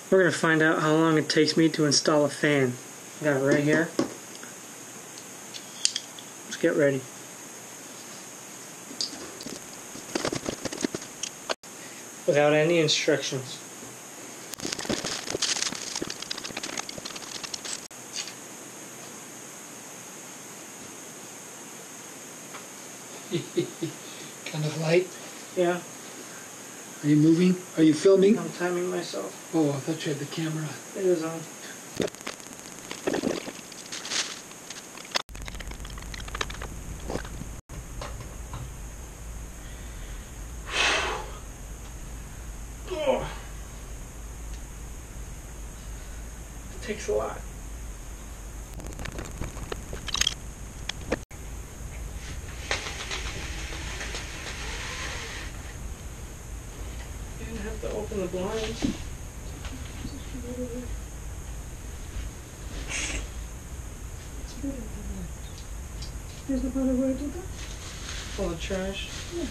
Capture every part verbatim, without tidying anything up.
We're going to find out how long it takes me to install a fan. I got it right here. Let's get ready. Without any instructions. Kind of light. Yeah. Are you moving? Are you filming? I'm timing myself. Oh, I thought you had the camera. It is on. Oh. It takes a lot. You didn't have to open the blinds. There's no other way to do that? Full of trash. Yeah.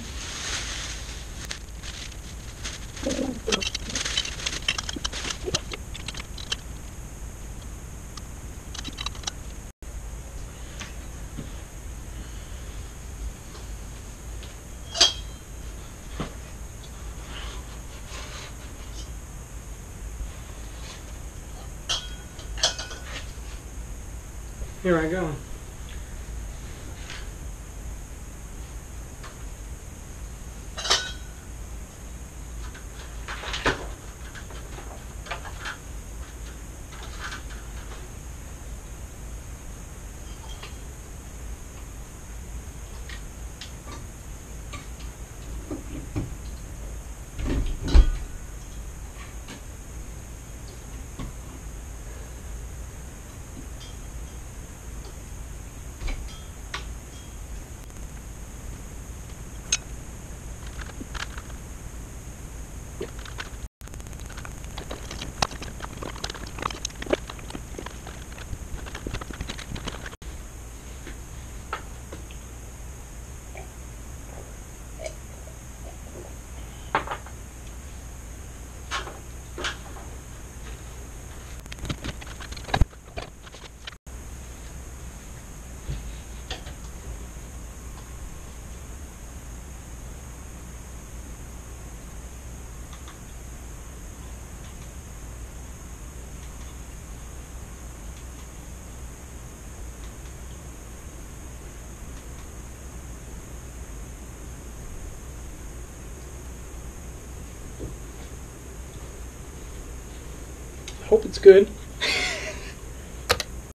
Here I go. Hope it's good.